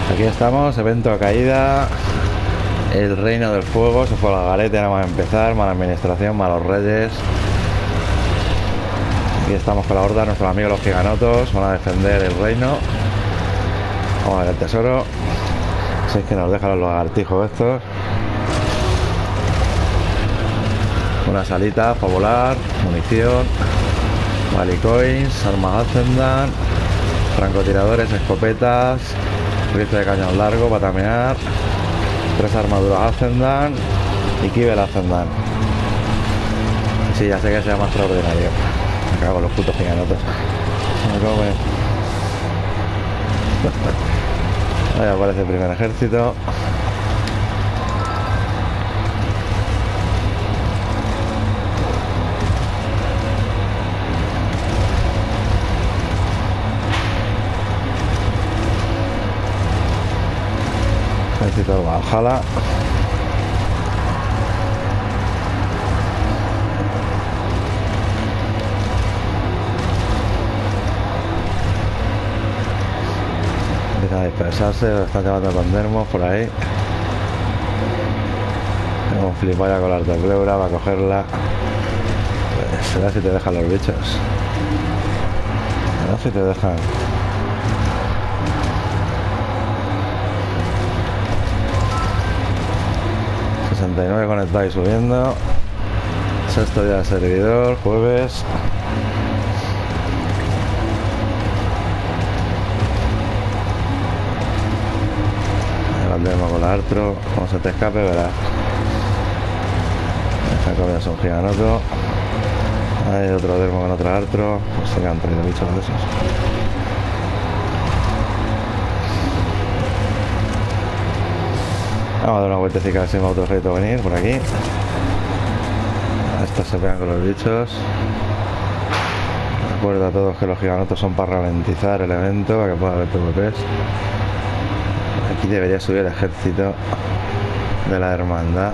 Aquí estamos, evento a caída. El reino del fuego se fue a la garete, nada más empezar. Mala administración, malos reyes. Aquí estamos con la horda, nuestros amigos los giganotos. Van a defender el reino. Vamos a ver el tesoro. Si es que nos dejan los lagartijos estos. Una salita para volar, munición, Valicoins, armas Ascendan, francotiradores, escopetas, rifle de cañón largo para tamear, 3 armaduras Ascendan y Kibel Ascendan. Sí, ya sé que sea más extraordinario. Me cago en los putos giganotos. Me cago en... Ahí aparece el primer ejército. Ejército de Valhalla. Empieza a dispersarse, están llevando con dermos por ahí. Tengo flipar ya con la artepleura para cogerla. Pues será si te dejan los bichos. Será si te dejan. Conectado y subiendo. Sexto día del servidor, jueves. El demo con la Artro. Como se te escape, verás. Esta copia es un giganoto. Hay otro dermo con otra Artro. Pues se han traído bichos de esos. Vamos a dar una vueltecita si me otro ejército venir por aquí. Estos se pegan con los bichos. Recuerda a todos que los giganotos son para ralentizar el evento, para que pueda haber PvPs. Aquí debería subir el ejército de la hermandad.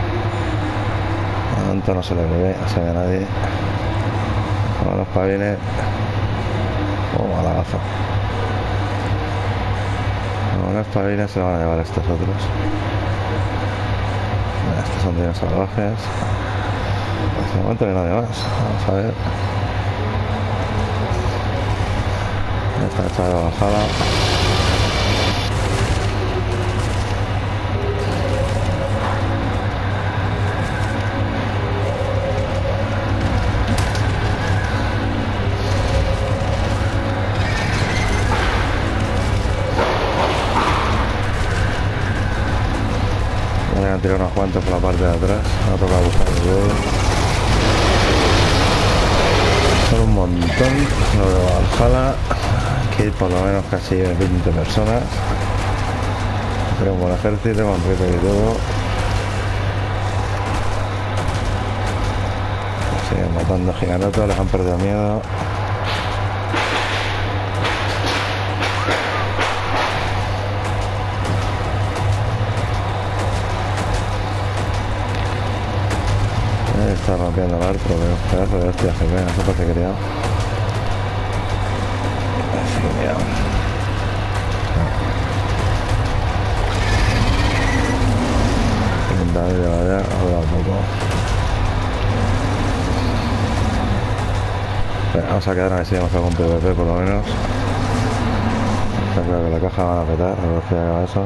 De momento no se le ve, no se ve a nadie. Como los pavines. Oh, a la gafa. Como los pavines se lo van a llevar estos otros. Estos son dinos salvajes. De momento no hay nadie más. Vamos a ver. Esta hecha de Valhalla. Han tirado unos cuantos por la parte de atrás. Me ha tocado buscar el huevo. Son un montón. Lo de Valhalla. Aquí hay por lo menos casi 20 personas. Tengo un buen ejército con rifle y todo. Siguen matando giganotos, les han perdido miedo. Está rompiendo el arco, veo pedazo de hostia GP, no sé por qué he criado. Así que mira. Intentando llevar ya, ahora un poco. Bueno, vamos a quedar a ver si hemos algún PvP por lo menos. Está claro que la caja van a petar, a ver si haga eso.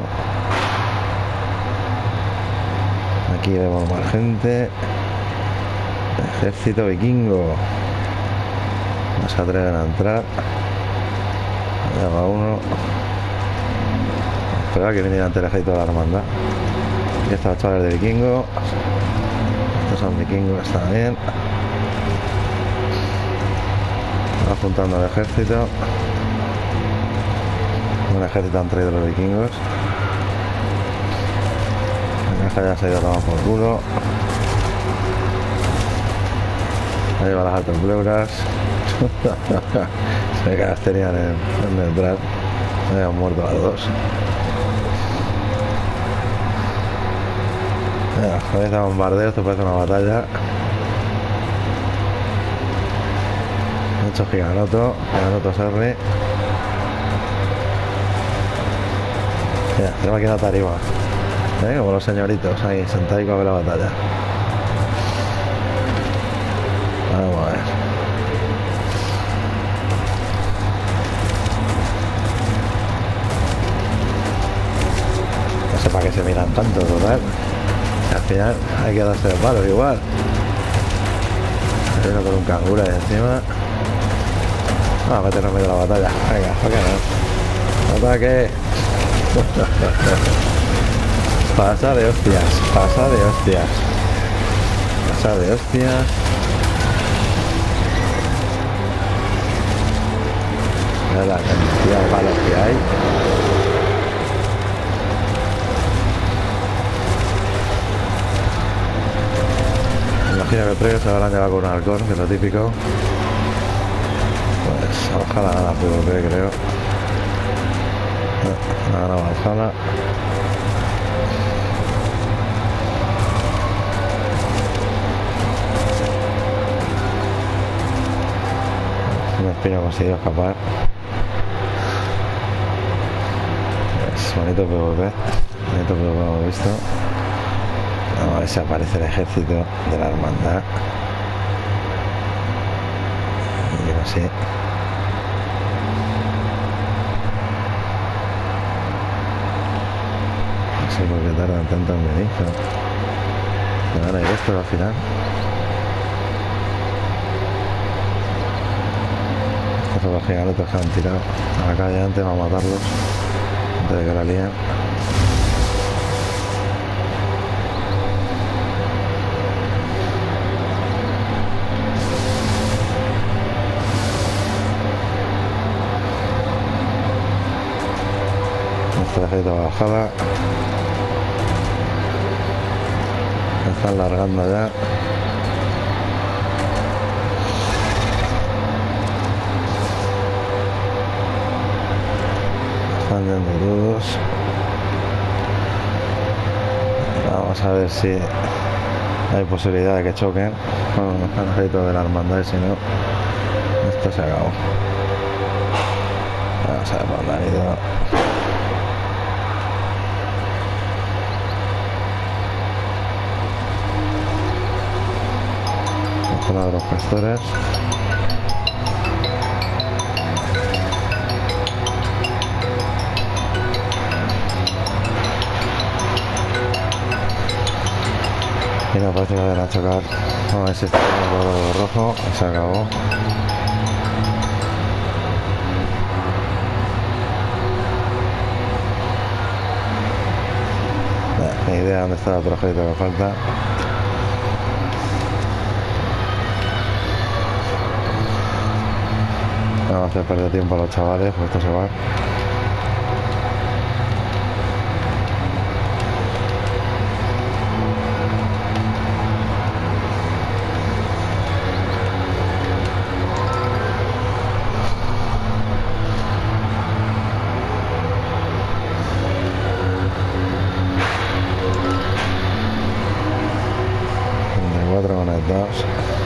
Aquí vemos más gente. Ejército vikingo. No se atreven a entrar. Ya va uno. Esperaba que viniera ante el ejército de la hermandad. Aquí están los chavales de vikingo. Estos son vikingos, están bien. Va juntando el ejército. Un ejército han traído los vikingos. La caja ya se ha ido a tomar por culo. Ahí van las altas pleuras. Se ve que las tenían en entrar. Se habían muerto las dos. Comienza a bombardeo, esto parece una batalla. Mucho giganoto, giganoto Serri. Mira, tenemos aquí una tarima. Como los señoritos ahí sentados a ver la batalla. Vamos a ver. No sé para qué se miran tanto, total. Al final hay que darse de palos igual. Hay uno con un canguro ahí encima. Vamos a meternos en medio de la batalla. Venga, ¿para qué no? ¡Ataque! Pasa de hostias, pasa de hostias. Pasa de hostias. Mira la cantidad de palos que hay. Me imagino que el premio se lo habrán llevado con un halcón, que es lo típico. Pues ojalá gana PvP, creo. No gana Valhalla. Un espino ha conseguido escapar. Es bonito PvP. Bonito PvP hemos visto. Vamos a ver si aparece el ejército de la hermandad. Y no sé. No sé por qué tardan tanto en venir, pero se van a ir esto al final. Estos son los gigantes que han tirado a la calle antes, vamos a matarlos antes de que la líen. Nuestra ejército bajada. Están largando ya. Están yendo todos. Vamos a ver si hay posibilidad de que choquen con el ejército de la hermandad, y si no, esto se acabó. Vamos a ver por dónde han ido. Zona de los pastores. Mira, parece que van a chocar. Vamos a ver si está el color rojo. Se acabó. Ni idea dónde está el otro ejército que falta. Vamos a hacer perder tiempo a los chavales, pues esto se va. Con el 2.